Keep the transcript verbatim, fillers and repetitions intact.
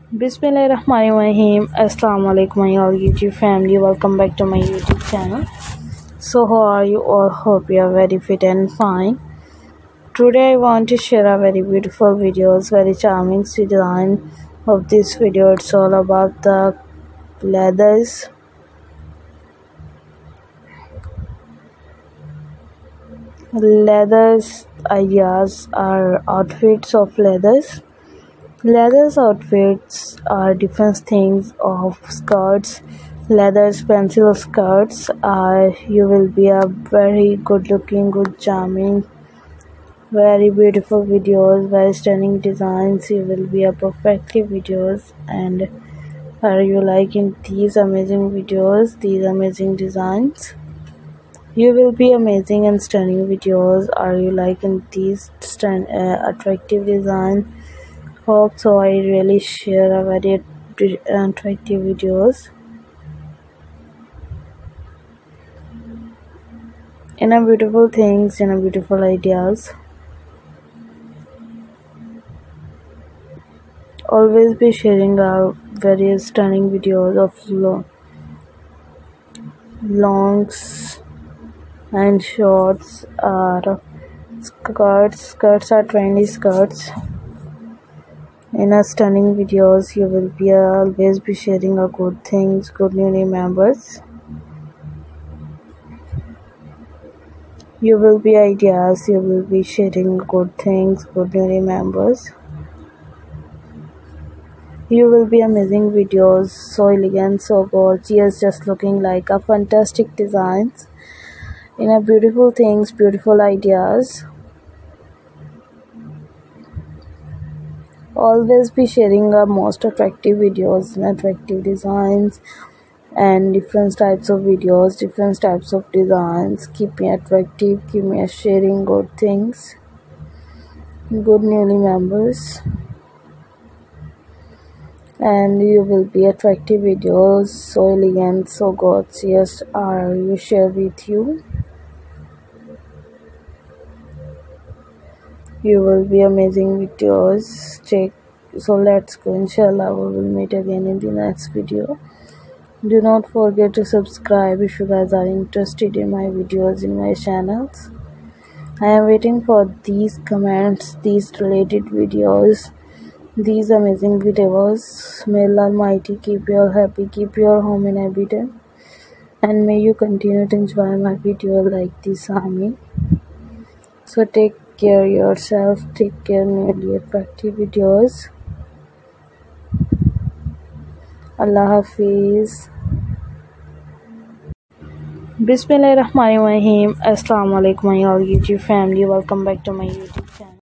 Bismillahirrahmanirrahim. Assalamu alaikum my all YouTube family. Welcome back to my YouTube channel. So how are you all? Hope you are very fit and fine. Today I want to share a very beautiful videos, very charming design of this video. It's all about the leathers. Leathers ideas are outfits of leathers. Leathers outfits are different things of skirts. Leathers pencil skirts are you will be a very good looking, good charming, very beautiful videos, very stunning designs. You will be a perfectly videos. And are you liking these amazing videos, these amazing designs? You will be amazing and stunning videos. Are you liking these stun uh, attractive designs? Hope so. I really share a very attractive videos in a beautiful things, in a beautiful ideas. Always be sharing our very stunning videos of long, longs and shorts. Are skirts. Skirts are trendy skirts. In a stunning videos, you will be uh, always be sharing a good things, good new members. You will be ideas. You will be sharing good things, good new members. You will be amazing videos, so elegant, so gorgeous, just looking like a fantastic designs. In a beautiful things, beautiful ideas. Always be sharing our most attractive videos and attractive designs and different types of videos, different types of designs. Keep me attractive, keep me sharing good things, good newly members, and you will be attractive videos, so elegant, so gorgeous. Are you share with you? You will be amazing videos. Check. So let's go. Inshallah, we will meet again in the next video. Do not forget to subscribe if you guys are interested in my videos in my channels. I am waiting for these comments, these related videos, these amazing videos. May Allah Almighty keep you all happy, keep your home in abundance, and may you continue to enjoy my video like this, Ami. So take care yourself, take care newly attractive videos. Allah Hafiz. Bismillahirrahmanirrahim. Assalamu alaikum my all YouTube family. Welcome back to my YouTube channel.